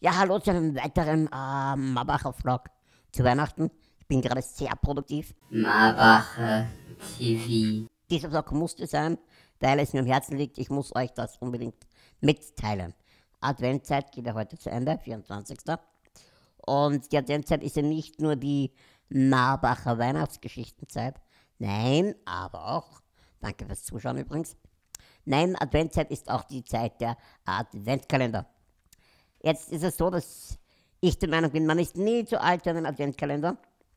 Ja, hallo zu einem weiteren Marbacher Vlog zu Weihnachten. Ich bin gerade sehr produktiv. Marbacher TV. Dieser Vlog musste sein, weil es mir am Herzen liegt. Ich muss euch das unbedingt mitteilen. Adventzeit geht ja heute zu Ende, 24. Und die Adventzeit ist ja nicht nur die Marbacher Weihnachtsgeschichtenzeit. Nein, aber auch, danke fürs Zuschauen übrigens. Nein, Adventzeit ist auch die Zeit der Adventkalender. Jetzt ist es so, dass ich der Meinung bin, man ist nie zu alt für einen Adventkalender.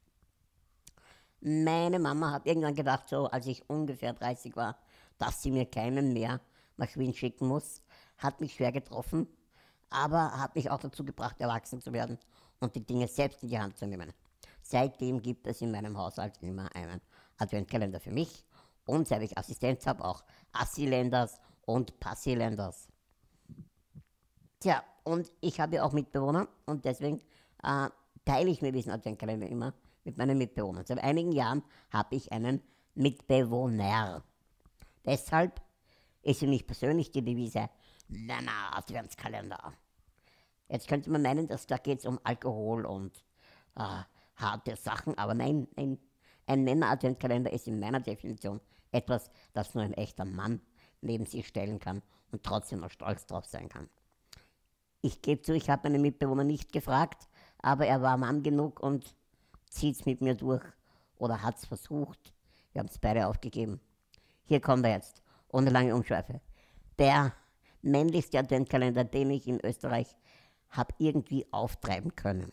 Meine Mama hat irgendwann gedacht, so als ich ungefähr 30 war, dass sie mir keinen mehr nach Wien schicken muss. Hat mich schwer getroffen, aber hat mich auch dazu gebracht, erwachsen zu werden und die Dinge selbst in die Hand zu nehmen. Seitdem gibt es in meinem Haushalt immer einen Adventkalender für mich und seit ich Assistenz habe, auch Assilenders und Passilenders. Tja, und ich habe ja auch Mitbewohner und deswegen teile ich mir diesen Adventkalender immer mit meinen Mitbewohnern. Seit einigen Jahren habe ich einen Mitbewohner. Deshalb ist für mich persönlich die Devise Männer Adventskalender. Jetzt könnte man meinen, dass da geht es um Alkohol und harte Sachen, aber nein, ein Männer-Adventkalender ist in meiner Definition etwas, das nur ein echter Mann neben sich stellen kann und trotzdem noch stolz drauf sein kann. Ich gebe zu, ich habe meinen Mitbewohner nicht gefragt, aber er war Mann genug und zieht es mit mir durch oder hat es versucht. Wir haben es beide aufgegeben. Hier kommt er jetzt, ohne lange Umschweife. Der männlichste Adventkalender, den ich in Österreich habe irgendwie auftreiben können.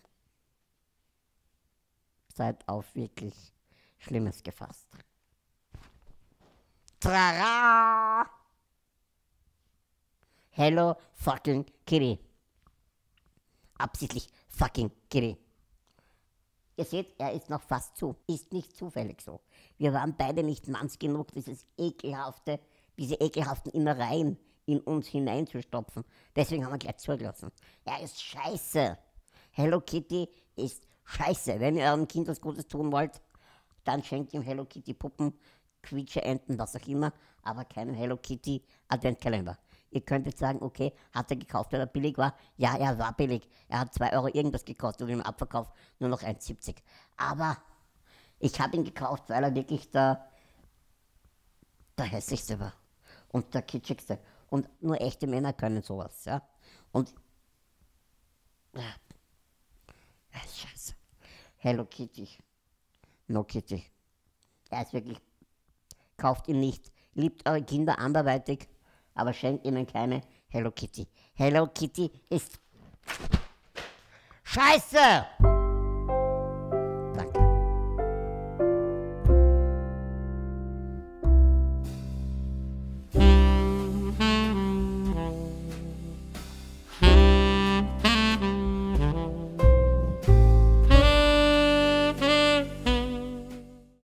Seid auf wirklich Schlimmes gefasst. Trara! Hello fucking Kitty. Absichtlich fucking Kitty. Ihr seht, er ist noch fast zu. Ist nicht zufällig so. Wir waren beide nicht manns genug, diese ekelhaften Innereien in uns hineinzustopfen. Deswegen haben wir gleich zugelassen. Er ist scheiße. Hello Kitty ist scheiße. Wenn ihr eurem Kind was Gutes tun wollt, dann schenkt ihm Hello Kitty Puppen, Quietscheenten, was auch immer, aber keinen Hello Kitty Adventkalender. Ihr könntet sagen, okay, hat er gekauft, weil er billig war? Ja, er war billig. Er hat 2 Euro irgendwas gekostet und im Abverkauf nur noch 1,70. Aber ich habe ihn gekauft, weil er wirklich der hässlichste war und der kitschigste. Und nur echte Männer können sowas, ja. Und ja, scheiße. Hello Kitty. No Kitty. Er ist wirklich, kauft ihn nicht. Liebt eure Kinder anderweitig, aber schenkt ihnen keine Hello Kitty. Hello Kitty ist scheiße!